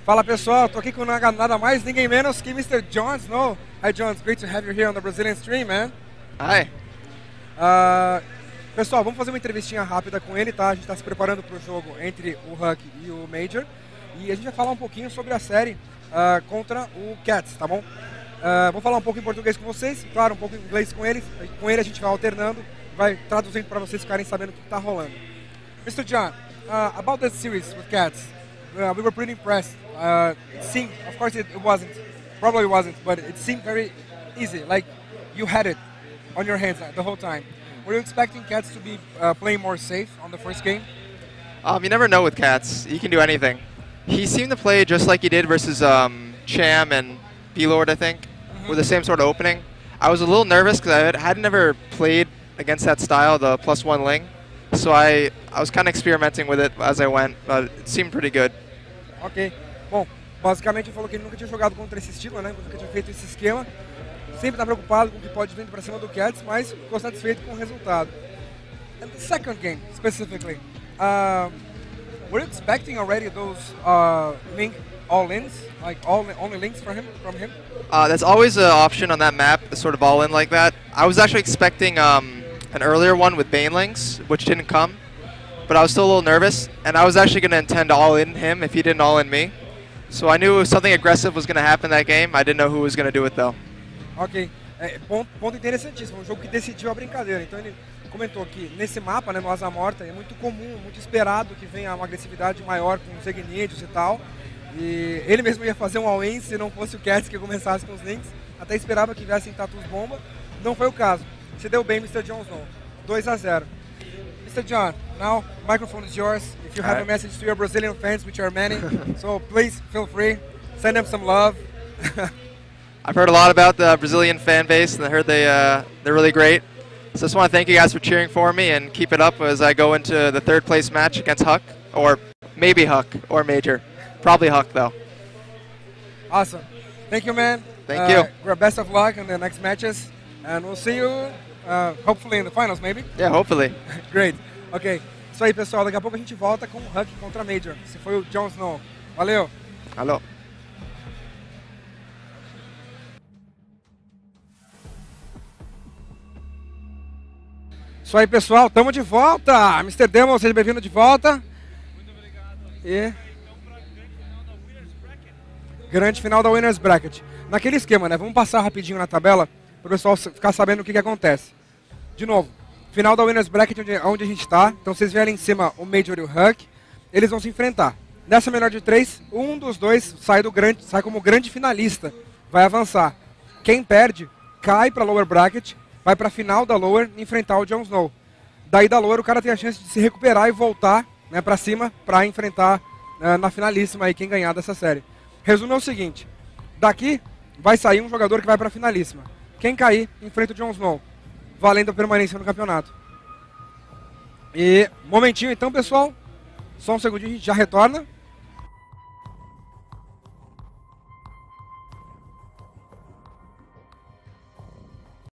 Fala pessoal, tô aqui com nada mais, ninguém menos que Mr. Jon Snow. Hi Jon, it's great to have you here on the Brazilian stream, man. Hi. Pessoal, vamos fazer uma entrevistinha rápida com ele, tá? A gente tá se preparando pro jogo entre o Huck e o Major. E a gente vai falar um pouquinho sobre a série contra o Cats, tá bom? Vou falar um pouco em português com vocês, claro, um pouco em inglês com ele. Com ele a gente vai alternando, vai traduzindo para vocês ficarem sabendo o que tá rolando. Mr. Jon, about the series with Cats, we were pretty impressed. It seemed, of course it wasn't, probably wasn't, but it seemed very easy, like you had it on your hands the whole time. Were you expecting Cats to be playing more safe on the first game? You never know with Cats. He can do anything. He seemed to play just like he did versus Cham and P-Lord, I think, with the same sort of opening. I was a little nervous because I had never played against that style, the +1 Ling. So I was kind of experimenting with it as I went, but it seemed pretty good. Ok. Bom, basicamente ele falou que ele nunca tinha jogado contra esse estilo, né? Nunca tinha feito esse esquema. Sempre está preocupado com o que pode vir para cima do Cats, mas ficou satisfeito com o resultado. And the second game, specifically, were you expecting already those Link all-ins, like only links from him? That's always an option on that map, sort of all-in like that. I was actually expecting an earlier one with Banelings, which didn't come, but I was still a little nervous, and I was actually going to intend to all-in him if he didn't all-in me. So I knew something aggressive was going to happen that game. I didn't know who was going to do it, though. Ok, ponto interessantíssimo, um jogo que decidiu a brincadeira. Então ele comentou que nesse mapa, né, no Asa Morta, é muito comum, muito esperado que venha uma agressividade maior com os Ignidos e tal. E ele mesmo ia fazer um all-in se não fosse o Cats que começasse com os links. Até esperava que viessem Tatus Bomba. Não foi o caso. Se deu bem, Mr. Jon Snow. 2-0. Mr. Jon, now microphone is yours. If you have a message to your Brazilian fans, which are many, so please feel free. Send them some love. I've heard a lot about the Brazilian fan base, and I heard they're really great. So I just want to thank you guys for cheering for me and keep it up as I go into the third place match against Huck, or maybe Huck or Major. Probably Huck though. Awesome. Thank you, man. Thank you. Best of luck in the next matches, and we'll see you hopefully in the finals, maybe. Yeah, hopefully. Great. Ok. Isso aí, pessoal. Daqui a pouco a gente volta com o Huck contra Major. Esse foi o Jon Snow. Valeu. Alô. Isso aí, pessoal, estamos de volta! Mr. Demon, seja bem-vindo de volta. Muito obrigado. E Então, para grande final da Winners Bracket. Naquele esquema, né? Vamos passar rapidinho na tabela para o pessoal ficar sabendo o que acontece. De novo, final da Winners Bracket onde a gente está. Então, vocês vierem em cima o Major e o Huck. Eles vão se enfrentar. Nessa melhor de 3, um dos dois sai como grande finalista. Vai avançar. Quem perde, cai para a Lower Bracket. Vai para a final da Lower enfrentar o Jon Snow. Daí da Lower o cara tem a chance de se recuperar e voltar, né, para cima para enfrentar na finalíssima aí quem ganhar dessa série. Resumo é o seguinte, daqui vai sair um jogador que vai para a finalíssima. Quem cair enfrenta o Jon Snow, valendo a permanência no campeonato. E momentinho então, pessoal, só um segundinho, a gente já retorna.